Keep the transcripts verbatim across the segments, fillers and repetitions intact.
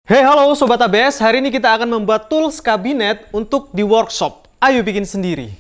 Hey halo Sobat A B S, hari ini kita akan membuat tools kabinet untuk di workshop. Ayo bikin sendiri.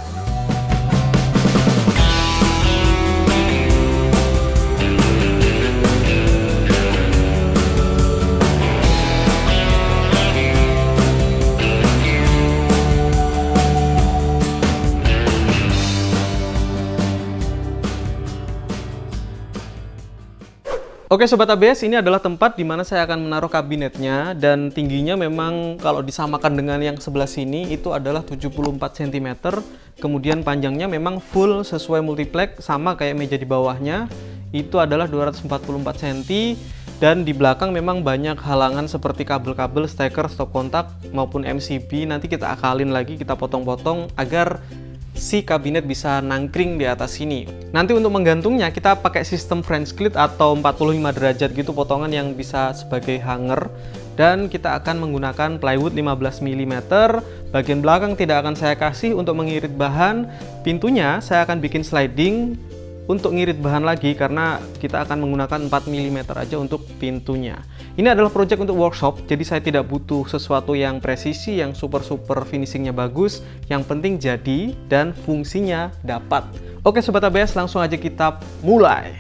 Oke Sobat A B S, ini adalah tempat di mana saya akan menaruh kabinetnya, dan tingginya memang kalau disamakan dengan yang sebelah sini itu adalah tujuh puluh empat sentimeter. Kemudian panjangnya memang full sesuai multiplex, sama kayak meja di bawahnya, itu adalah dua ratus empat puluh empat sentimeter. Dan di belakang memang banyak halangan seperti kabel-kabel, steker, stop kontak maupun M C B. Nanti kita akalin lagi, kita potong-potong agar si kabinet bisa nangkring di atas sini. Nanti untuk menggantungnya kita pakai sistem French clit atau empat puluh lima derajat gitu, potongan yang bisa sebagai hanger, dan kita akan menggunakan plywood lima belas milimeter. Bagian belakang tidak akan saya kasih untuk mengirit bahan. Pintunya saya akan bikin sliding untuk ngirit bahan lagi karena kita akan menggunakan empat milimeter aja untuk pintunya. Ini adalah project untuk workshop, jadi saya tidak butuh sesuatu yang presisi, yang super-super finishingnya bagus. Yang penting jadi dan fungsinya dapat. Oke Sobat A B S, langsung aja kita mulai.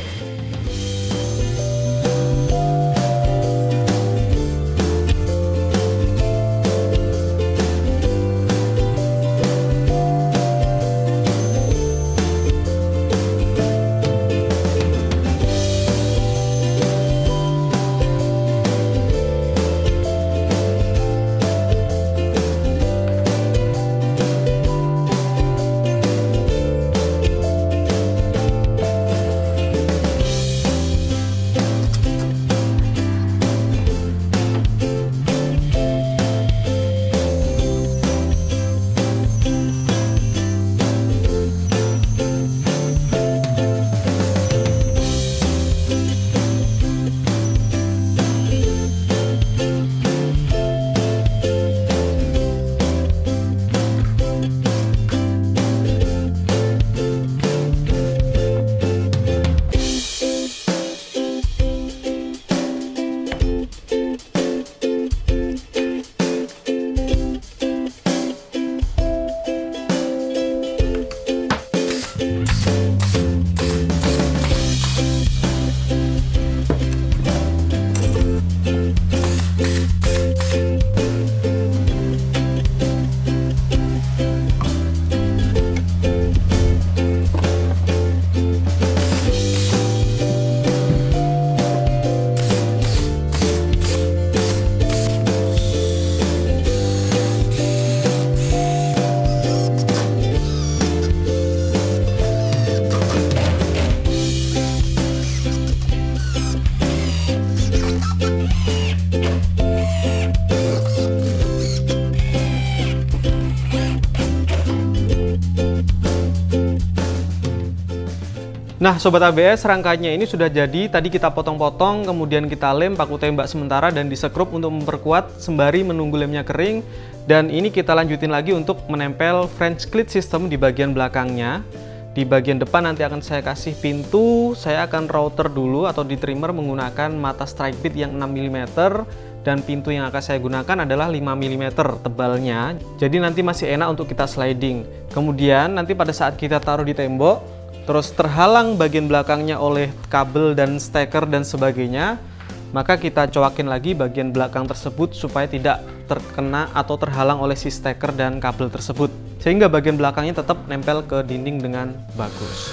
Nah Sobat A B S, rangkanya ini sudah jadi. Tadi kita potong-potong, kemudian kita lem paku tembak sementara dan disekrup untuk memperkuat sembari menunggu lemnya kering. Dan ini kita lanjutin lagi untuk menempel French clit system di bagian belakangnya. Di bagian depan nanti akan saya kasih pintu. Saya akan router dulu atau di trimmer menggunakan mata strike bit yang enam milimeter. Dan pintu yang akan saya gunakan adalah lima milimeter tebalnya. Jadi nanti masih enak untuk kita sliding. Kemudian nanti pada saat kita taruh di tembok, terus terhalang bagian belakangnya oleh kabel dan steker dan sebagainya, maka kita coakin lagi bagian belakang tersebut supaya tidak terkena atau terhalang oleh si steker dan kabel tersebut, sehingga bagian belakangnya tetap nempel ke dinding dengan bagus.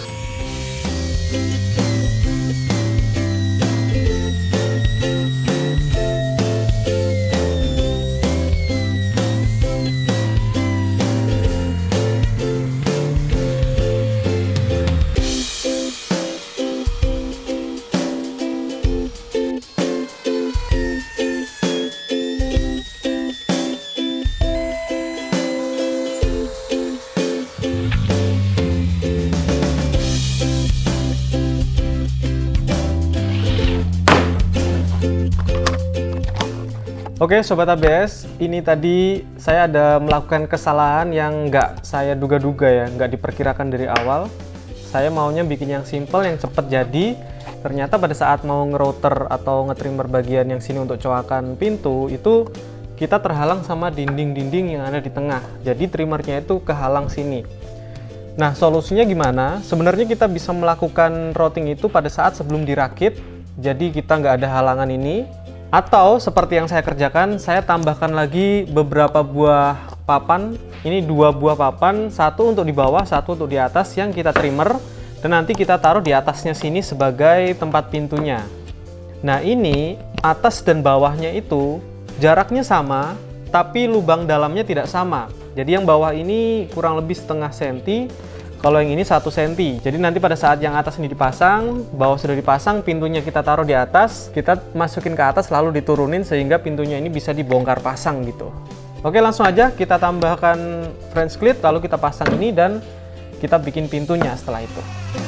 Oke Sobat A B S, ini tadi saya ada melakukan kesalahan yang nggak saya duga-duga ya, nggak diperkirakan dari awal. Saya maunya bikin yang simple, yang cepat jadi. ternyata pada saat mau ngerouter atau ngetrimmer bagian yang sini untuk coakan pintu, itu kita terhalang sama dinding-dinding yang ada di tengah. Jadi trimmernya itu kehalang sini. Nah, solusinya gimana? Sebenarnya kita bisa melakukan routing itu pada saat sebelum dirakit, jadi kita nggak ada halangan ini. Atau seperti yang saya kerjakan, saya tambahkan lagi beberapa buah papan. Ini dua buah papan, satu untuk di bawah, satu untuk di atas yang kita trimmer. Dan nanti kita taruh di atasnya sini sebagai tempat pintunya. Nah, ini atas dan bawahnya itu jaraknya sama, tapi lubang dalamnya tidak sama. Jadi yang bawah ini kurang lebih setengah senti, kalau yang ini satu senti. Jadi nanti pada saat yang atas ini dipasang, bawah sudah dipasang, pintunya kita taruh di atas, kita masukin ke atas lalu diturunin sehingga pintunya ini bisa dibongkar pasang gitu. Oke, langsung aja kita tambahkan French clit, lalu kita pasang ini dan kita bikin pintunya setelah itu.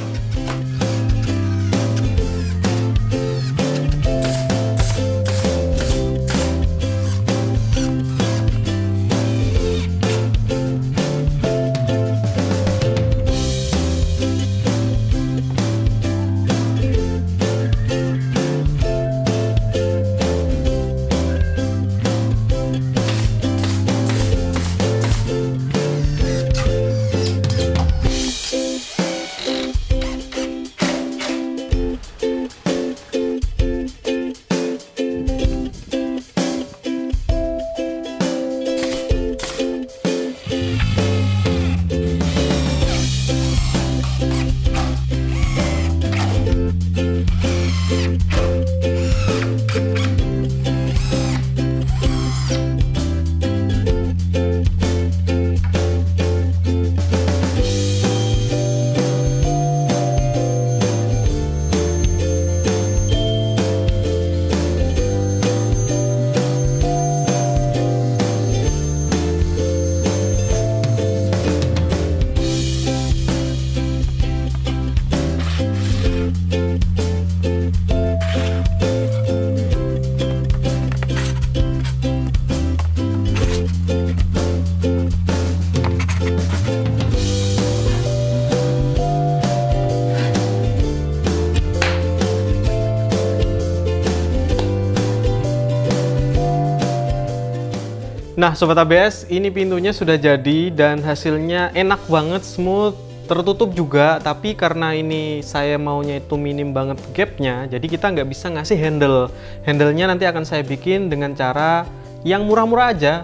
Nah, Sobat A B S, ini pintunya sudah jadi dan hasilnya enak banget, smooth, tertutup juga. Tapi karena ini saya maunya itu minim banget gapnya, jadi kita nggak bisa ngasih handle. Handlenya nanti akan saya bikin dengan cara yang murah-murah aja.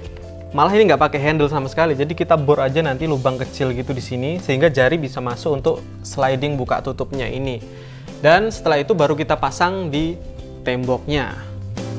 Malah ini nggak pakai handle sama sekali, jadi kita bor aja nanti lubang kecil gitu di sini, sehingga jari bisa masuk untuk sliding buka tutupnya ini. Dan setelah itu baru kita pasang di temboknya.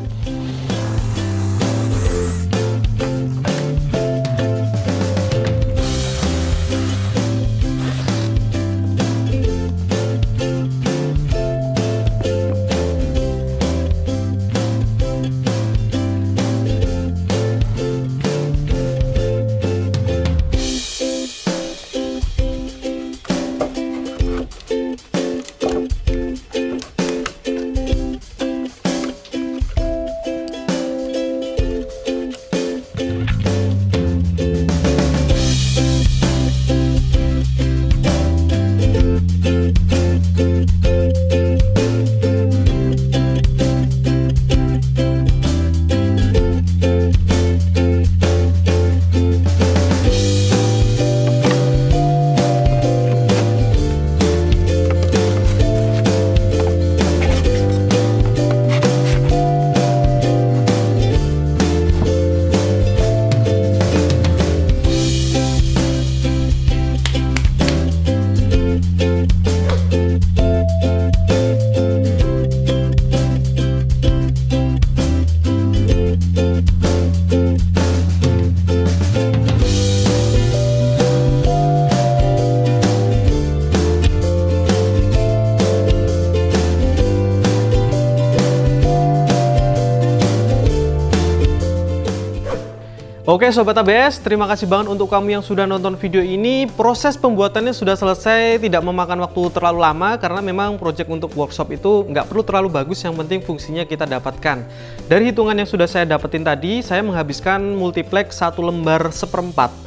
Oke Sobat A B S, terima kasih banget untuk kamu yang sudah nonton video ini. Proses pembuatannya sudah selesai, tidak memakan waktu terlalu lama karena memang project untuk workshop itu nggak perlu terlalu bagus, yang penting fungsinya kita dapatkan. Dari hitungan yang sudah saya dapetin tadi, saya menghabiskan multiplex satu lembar seperempat.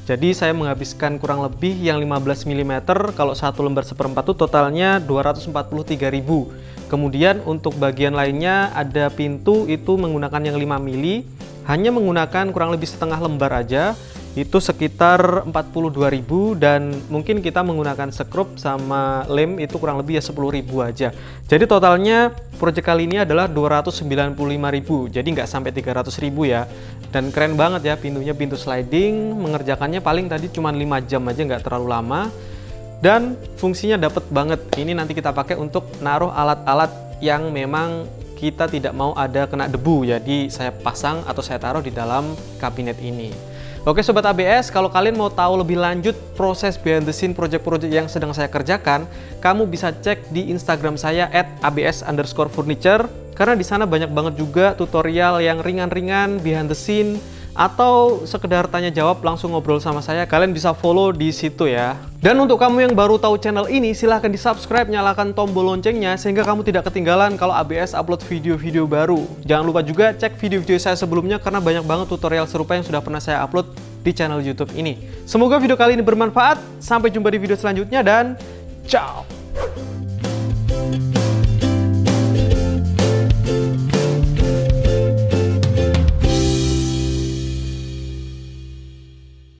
Jadi saya menghabiskan kurang lebih yang lima belas milimeter, kalau satu lembar seperempat itu totalnya dua ratus empat puluh tiga ribu. Kemudian untuk bagian lainnya ada pintu itu menggunakan yang lima mili, hanya menggunakan kurang lebih setengah lembar aja, itu sekitar empat puluh dua ribu, dan mungkin kita menggunakan sekrup sama lem itu kurang lebih ya sepuluh ribu aja. Jadi totalnya project kali ini adalah dua ratus sembilan puluh lima ribu, jadi nggak sampai tiga ratus ribu ya. Dan keren banget ya pintunya, pintu sliding, mengerjakannya paling tadi cuma lima jam aja, nggak terlalu lama. Dan fungsinya dapet banget. Ini nanti kita pakai untuk naruh alat-alat yang memang kita tidak mau ada kena debu. Jadi saya pasang atau saya taruh di dalam kabinet ini. Oke Sobat A B S, kalau kalian mau tahu lebih lanjut proses behind the scene project-project yang sedang saya kerjakan, kamu bisa cek di Instagram saya at abs underscore furniture, karena di sana banyak banget juga tutorial yang ringan-ringan behind the scene, atau sekedar tanya jawab langsung ngobrol sama saya, kalian bisa follow di situ ya. Dan untuk kamu yang baru tahu channel ini, silahkan di subscribe, nyalakan tombol loncengnya sehingga kamu tidak ketinggalan kalau A B S upload video-video baru. Jangan lupa juga cek video-video saya sebelumnya karena banyak banget tutorial serupa yang sudah pernah saya upload di channel YouTube ini. Semoga video kali ini bermanfaat, sampai jumpa di video selanjutnya dan ciao!